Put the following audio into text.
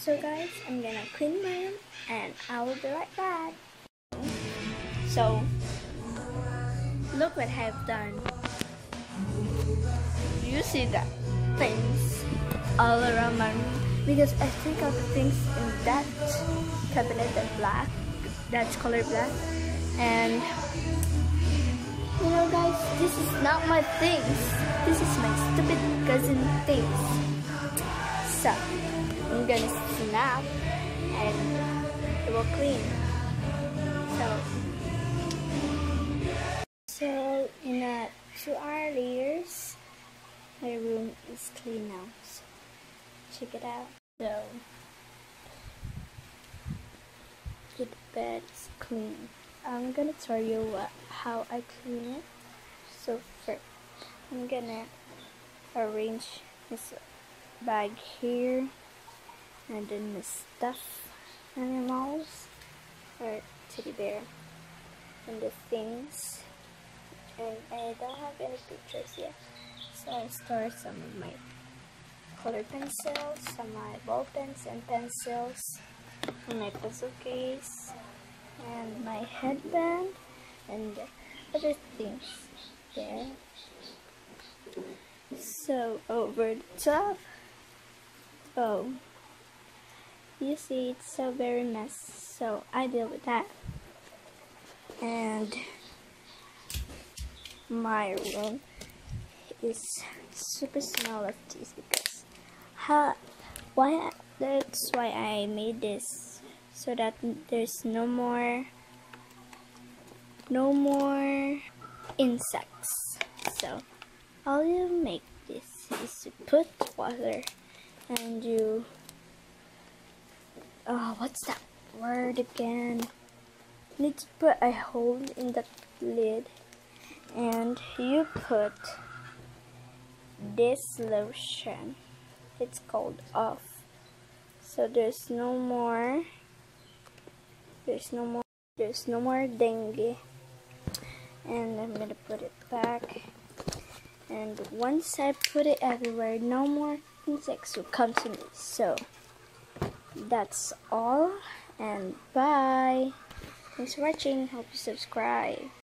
So guys, I'm gonna clean my room and I will be right back. So, look what I've done. You see that things all around my room? Because I think of the things in that cabinet that's color black. And you know guys, this is not my things. This is my stupid cousin things. So, I'm gonna snap and it will clean. So in 2 hours later, my room is clean now. So check it out. So the bed is clean. I'm gonna tell you how I clean it. So first, I'm gonna arrange this bag here, and then the stuffed animals or teddy bear, and the things. And I don't have any pictures yet, so I store some of my color pencils, some of my ball pens and pencils, and my pencil case, and my headband, and other things there. So over the top, oh, you see it's so very messy, so I deal with that. And my room is super small of this because that's why I made this, so that there's no more insects. So all you make this is to put water and you what's that word again? Need to put a hole in the lid, and you put this lotion. It's called Off. So there's no more dengue. And I'm gonna put it back. And once I put it everywhere, no more insects will come to me. So that's all, and bye. Thanks for watching. Hope you subscribe.